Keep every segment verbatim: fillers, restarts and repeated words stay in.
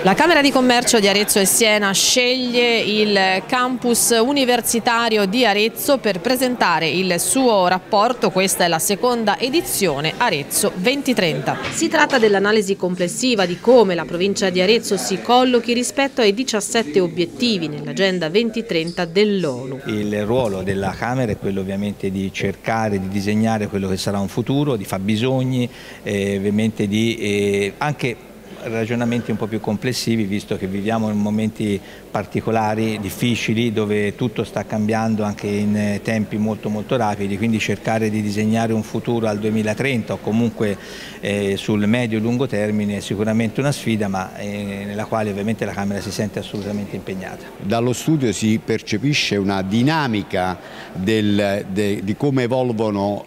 La Camera di Commercio di Arezzo e Siena sceglie il campus universitario di Arezzo per presentare il suo rapporto. Questa è la seconda edizione Arezzo duemilatrenta. Si tratta dell'analisi complessiva di come la provincia di Arezzo si collochi rispetto ai diciassette obiettivi nell'agenda duemilatrenta dell'ONU. Il ruolo della Camera è quello ovviamente di cercare di disegnare quello che sarà un futuro, di fabbisogni, eh, ovviamente di eh, anche ragionamenti un po' più complessivi, visto che viviamo in momenti particolari, difficili, dove tutto sta cambiando anche in tempi molto molto rapidi, quindi cercare di disegnare un futuro al duemilatrenta o comunque eh, sul medio e lungo termine è sicuramente una sfida, ma eh, nella quale ovviamente la Camera si sente assolutamente impegnata. Dallo studio si percepisce una dinamica del, de, di come evolvono,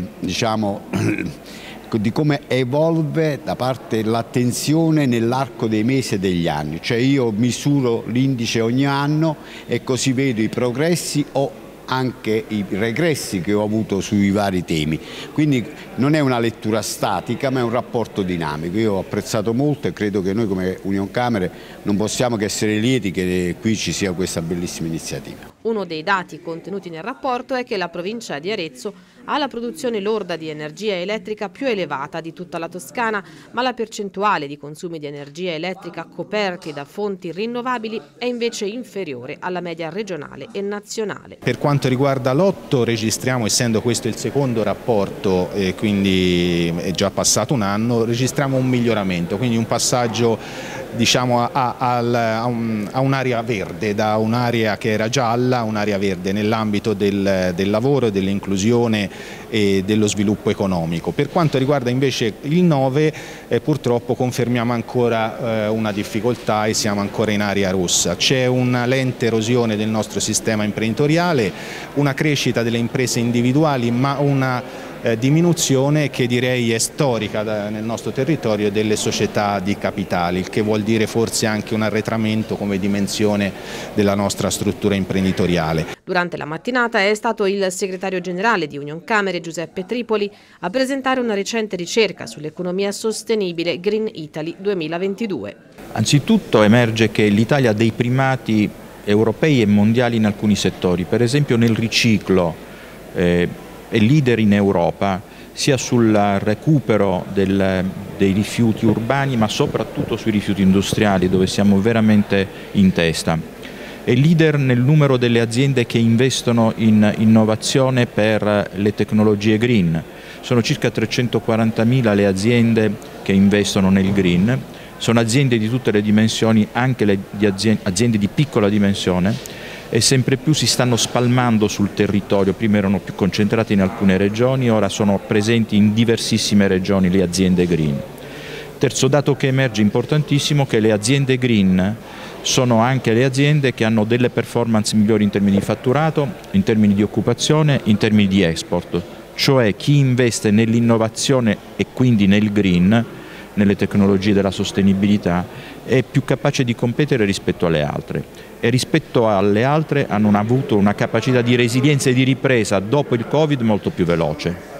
diciamo, di come evolve da parte l'attenzione nell'arco dei mesi e degli anni, cioè io misuro l'indice ogni anno e così vedo i progressi o anche i regressi che ho avuto sui vari temi, quindi non è una lettura statica ma è un rapporto dinamico. Io ho apprezzato molto e credo che noi come Unioncamere non possiamo che essere lieti che qui ci sia questa bellissima iniziativa. Uno dei dati contenuti nel rapporto è che la provincia di Arezzo ha la produzione lorda di energia elettrica più elevata di tutta la Toscana, ma la percentuale di consumi di energia elettrica coperti da fonti rinnovabili è invece inferiore alla media regionale e nazionale. Per quanto riguarda l'otto registriamo, essendo questo il secondo rapporto, eh, quindi è già passato un anno, registriamo un miglioramento, quindi un passaggio diciamo a, a, a, un, a un'area verde, da un'area che era gialla a un'area verde nell'ambito del, del lavoro, dell'inclusione e dello sviluppo economico. Per quanto riguarda invece il nove, eh, purtroppo confermiamo ancora eh, una difficoltà e siamo ancora in area rossa. C'è una lenta erosione del nostro sistema imprenditoriale, una crescita delle imprese individuali, ma una Eh, diminuzione che direi è storica da, nel nostro territorio delle società di capitali, il che vuol dire forse anche un arretramento come dimensione della nostra struttura imprenditoriale. Durante la mattinata è stato il segretario generale di Unioncamere Giuseppe Tripoli a presentare una recente ricerca sull'economia sostenibile Green Italy duemilaventidue. Anzitutto emerge che l'Italia ha dei primati europei e mondiali in alcuni settori, per esempio nel riciclo. Eh, è leader in Europa sia sul recupero del, dei rifiuti urbani ma soprattutto sui rifiuti industriali, dove siamo veramente in testa. È leader nel numero delle aziende che investono in innovazione per le tecnologie green. Sono circa trecentoquarantamila le aziende che investono nel green. Sono aziende di tutte le dimensioni, anche le di aziende, aziende di piccola dimensione, e sempre più si stanno spalmando sul territorio. Prima erano più concentrate in alcune regioni, ora sono presenti in diversissime regioni le aziende green. Terzo dato che emerge importantissimo, che le aziende green sono anche le aziende che hanno delle performance migliori in termini di fatturato, in termini di occupazione, in termini di export, cioè chi investe nell'innovazione e quindi nel green, nelle tecnologie della sostenibilità, è più capace di competere rispetto alle altre. E rispetto alle altre hanno avuto una capacità di resilienza e di ripresa dopo il Covid molto più veloce.